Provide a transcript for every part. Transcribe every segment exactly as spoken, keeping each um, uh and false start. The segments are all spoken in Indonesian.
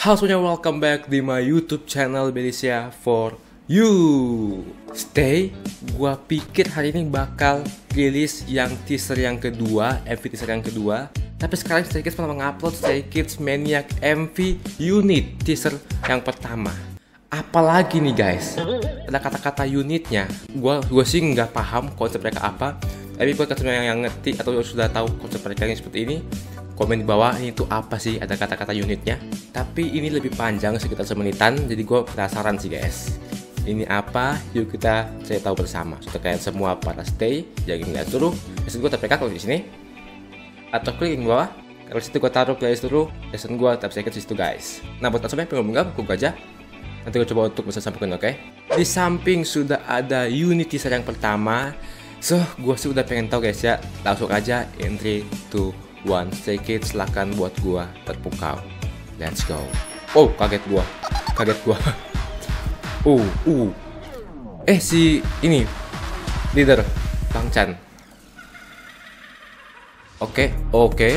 Halo semuanya, welcome back di my YouTube channel Belisia for you. Stay, gua pikir hari ini bakal rilis yang teaser yang kedua, M V teaser yang kedua. Tapi sekarang Stray Kids malah mengupload Stray Kids Maniac M V unit teaser yang pertama. Apalagi nih guys, ada kata-kata unitnya. Gua gua sih nggak paham konsep mereka apa. Tapi buat kalian yang ngerti atau sudah tahu konsep mereka yang seperti ini, komen di bawah ini tuh apa sih, ada kata-kata unitnya. Tapi ini lebih panjang sekitar semenitan, jadi gue penasaran sih guys. Ini apa? Yuk kita cari tahu bersama. Sudah kalian semua para stay, jangan lihat dulu. Lesson gue terpeka kalau di sini, atau klik di bawah. Kalau situ gue taruh playlist dulu. Lesson gue tapi saya di situ guys. Nah buat kalian yang pengen buku aja, nanti gue coba untuk bisa sampaikan, oke? Okay? Di samping sudah ada unit teaser yang pertama, so gue sih udah pengen tahu guys ya. Langsung aja in three, two, one. Stray Kids silakan buat gue terpukau. Let's go. Oh, kaget gua. Kaget gua. uh, uh. Eh si ini leader Bang Chan. Oke, okay, oke. Okay.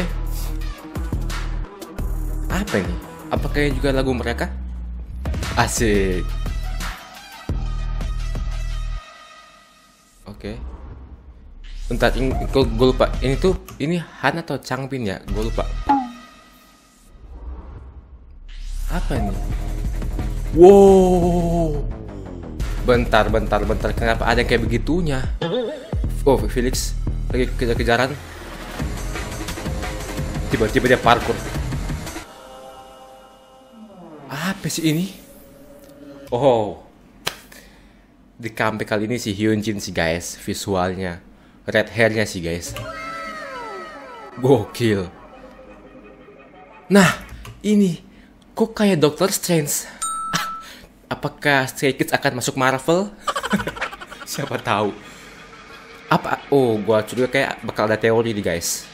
Apa ini? Apakah ini juga lagu mereka? Asik. Oke. Okay. Bentar, ini gue lupa. Ini tuh ini Han atau Changbin ya? Gue lupa. Apa nih? Wow. Bentar, bentar, bentar. Kenapa ada yang kayak begitunya? Oh, Felix lagi kejar-kejaran. Tiba-tiba dia parkour. Apa sih ini? Oh. Di comeback kali ini si Hyunjin sih guys, visualnya. Red hairnya sih guys. Gokil. Nah, ini kok kayak Doctor Strange? Apakah Stray Kids akan masuk Marvel? Siapa tahu. Apa? Oh, gua curiga kayak bakal ada teori nih guys.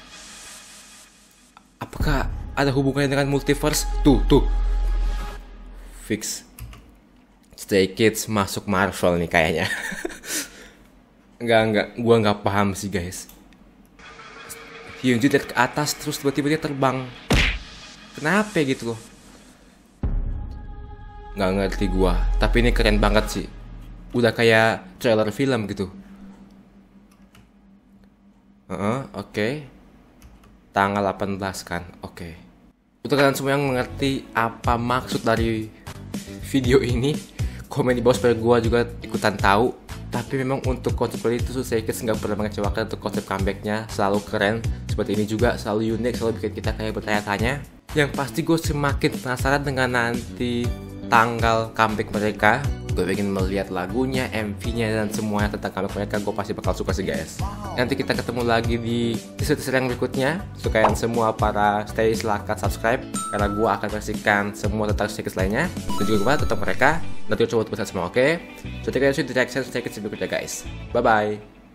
Apakah ada hubungannya dengan multiverse? Tuh, tuh. Fix. Stray Kids masuk Marvel nih kayaknya. Enggak, enggak. Gua nggak paham sih guys. Hyunjin dari ke atas terus tiba-tiba dia terbang. Kenapa gitu loh? Nggak ngerti gua. Tapi ini keren banget sih. Udah kayak trailer film gitu. Uh, Oke okay. Tanggal delapan belas kan. Oke okay. Untuk kalian semua yang mengerti apa maksud dari video ini, komen di bawah supaya gua juga ikutan tahu. Tapi memang untuk konsep itu Stray Kids nggak pernah mengecewakan. Untuk konsep comebacknya selalu keren. Seperti ini juga selalu unik, selalu bikin kita kayak bertanya-tanya. Yang pasti gue semakin penasaran dengan nanti tanggal comeback mereka. Gue pengen melihat lagunya, M V-nya, dan semuanya tentang comeback mereka. Gue pasti bakal suka sih guys. Nanti kita ketemu lagi di teaser-teaser yang berikutnya. So kalian semua para stay silahkan subscribe, karena gue akan kasihkan semua tentang Stray Kids lainnya. Dan juga gue tentang mereka. Nanti gue coba untuk semua, oke? Okay? So kalian sudah di reaction Stray Kids berikutnya guys. Bye bye.